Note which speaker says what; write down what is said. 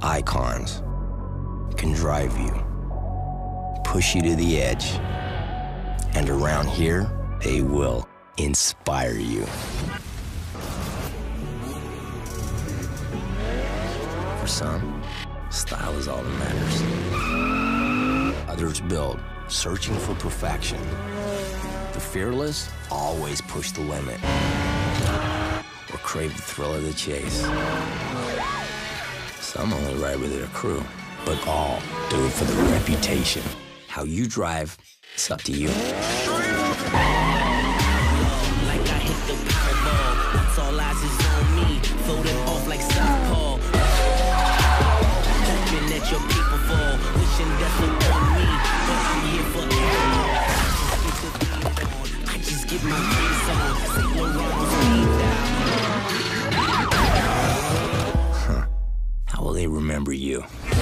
Speaker 1: icons can drive you, push you to the edge, and around here, they will inspire you. For some, style is all that matters. Others build, searching for perfection. The fearless always push the limit or crave the thrill of the chase. Some only ride with their crew, but all do it for the reputation. How you drive, it's up to you.
Speaker 2: Like I hit the Powerball, once all eyes is on me, floating off like Southpaw. Hoping that your people fall, wishing death upon me, but I'm here forever. I just get my face on, St. Laurent's speed down.
Speaker 1: How will they remember you?